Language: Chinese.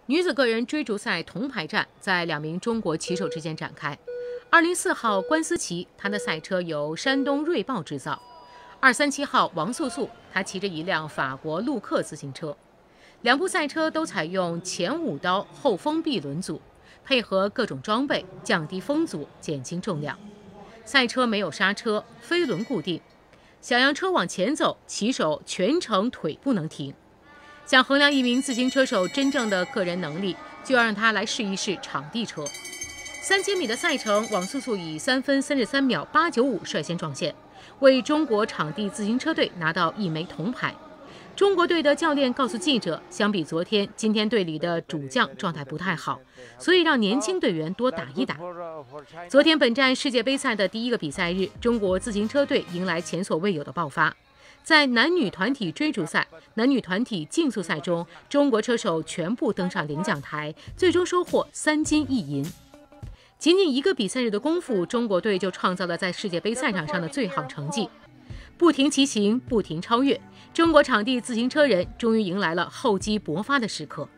女子个人追逐赛铜牌战在2名中国骑手之间展开。204号关思琪，她的赛车由山东锐豹制造；237号王素素，她骑着一辆法国路克自行车。2部赛车都采用前5刀后封闭轮组，配合各种装备，降低风阻，减轻重量。赛车没有刹车，飞轮固定，想让车往前走，骑手全程腿不能停。想衡量一名自行车手真正的个人能力，就要让他来试一试场地车。3000米的赛程，王素素以3分33秒895率先撞线，为中国场地自行车队拿到1枚铜牌。中国队的教练告诉记者，相比昨天，今天队里的主将状态不太好，所以让年轻队员多打一打。昨天本站世界杯赛的第一个比赛日，中国自行车队迎来前所未有的爆发。在男女团体追逐赛、男女团体竞速赛中，中国车手全部登上领奖台，最终收获3金1银。仅仅1个比赛日的功夫，中国队就创造了在世界杯赛场上的最好成绩。不停骑行，不停超越，中国场地自行车人终于迎来了厚积薄发的时刻。